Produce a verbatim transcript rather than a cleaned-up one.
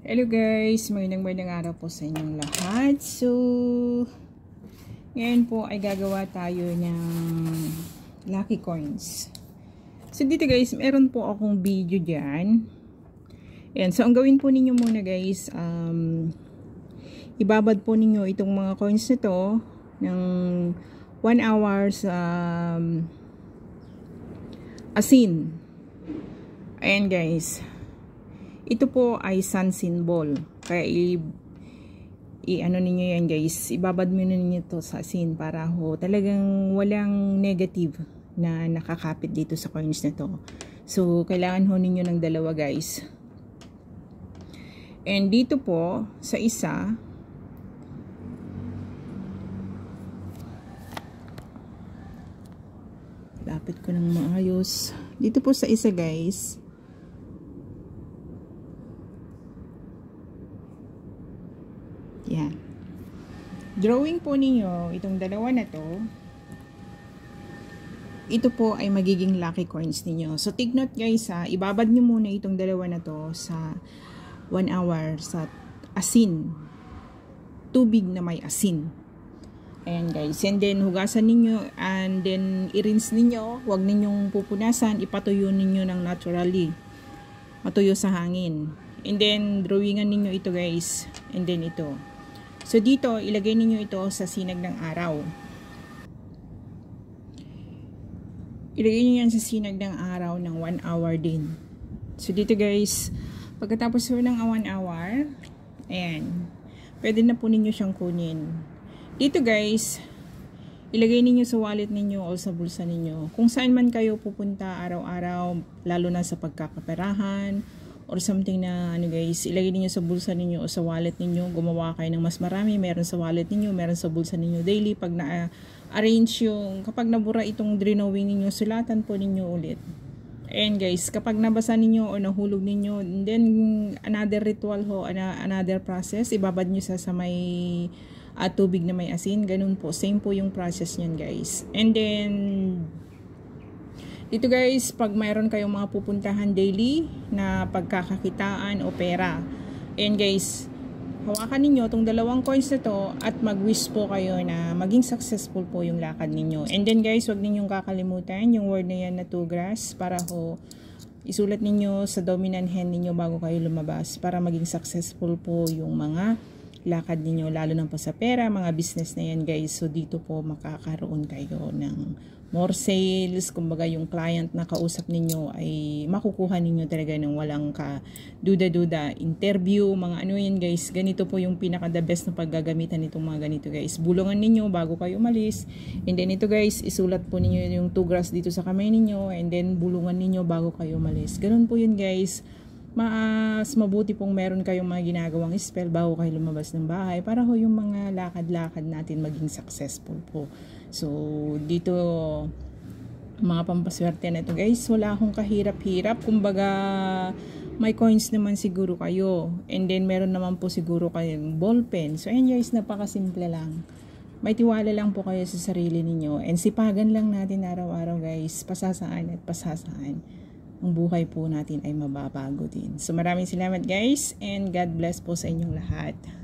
Hello guys, magandang magandang araw po sa inyong lahat. So, ngayon po ay gagawa tayo ng lucky coins. So dito guys, meron po akong video dyan. Ayan, so ang gawin po ninyo muna guys, um, ibabad po ninyo itong mga coins na to ng one hours um, asin. Ayan guys. Ito po ay sun symbol. Kaya i, i ano niyo yan guys, ibabad mo niyo to sa asin para ho talagang walang negative na nakakapit dito sa coins na to. So kailangan ho ninyo ng dalawa guys. And dito po sa isa, lapit ko ng maayos. Dito po sa isa guys, yan. Drawing po ninyo itong dalawa na to. Ito po ay magiging lucky coins ninyo. So take note guys ha, ibabad nyo muna itong dalawa na to sa one hour sa asin. Tubig na may asin. Ayan guys. And then hugasan ninyo and then i-rinse ninyo. Huwag ninyong pupunasan. Ipatuyo ninyo ng naturally. Matuyo sa hangin. And then drawingan ninyo ito guys. And then ito. So dito, ilagay niyo ito sa sinag ng araw. Ilagay niyo yan sa sinag ng araw ng one hour din. So dito guys, pagkatapos po ng one hour, ayan, pwede na po ninyo siyang kunin. Dito guys, ilagay niyo sa wallet ninyo o sa bulsa ninyo. Kung saan man kayo pupunta araw-araw, lalo na sa pagkakaperahan, or something na ano guys, ilagay niyo sa bulsa niyo o sa wallet niyo. Gumawa kayo ng mas marami, meron sa wallet niyo, meron sa bulsa niyo daily. Pag na-arrange yung, kapag nabura itong drawing niyo, sulatan po ninyo ulit. And guys, kapag nabasa niyo o nahulog niyo, then another ritual ho, another process, ibabad niyo sa, sa may uh, tubig na may asin. Ganun po, same po yung process niyan guys. And then dito guys, pag mayroon kayong mga pupuntahan daily na pagkakakitaan o pera, and guys, hawakan ninyo itong dalawang coins na to at mag-wish po kayo na maging successful po yung lakad ninyo. And then guys, wag ninyong kakalimutan yung word na yan na two grass para ho isulat ninyo sa dominant hand ninyo bago kayo lumabas para maging successful po yung mga lakad ninyo, lalo na po sa pera, mga business na yan guys. So dito po makakaroon kayo ng more sales, kumbaga yung client na kausap ninyo ay makukuha ninyo talaga ng walang ka duda-duda, interview, mga ano yan guys. Ganito po yung pinaka the best na paggagamitan nitong mga ganito guys. Bulungan ninyo bago kayo umalis, and then ito guys, isulat po ninyo yung two grass dito sa kamay ninyo, and then bulungan ninyo bago kayo umalis. Ganun po yun guys. Mas mabuti pong meron kayong mga ginagawang spell bago kayo lumabas ng bahay para ho yung mga lakad-lakad natin maging successful po. So dito mga pampaswerte na ito guys, wala akong kahirap-hirap, kumbaga may coins naman siguro kayo, and then meron naman po siguro kayong ballpen. So ayan guys, napakasimple lang. May tiwala lang po kayo sa sarili ninyo, and sipagan lang natin araw-araw guys, pasasaan at pasasaan. Ang buhay po natin ay mababago din. So maraming salamat guys, and God bless po sa inyong lahat.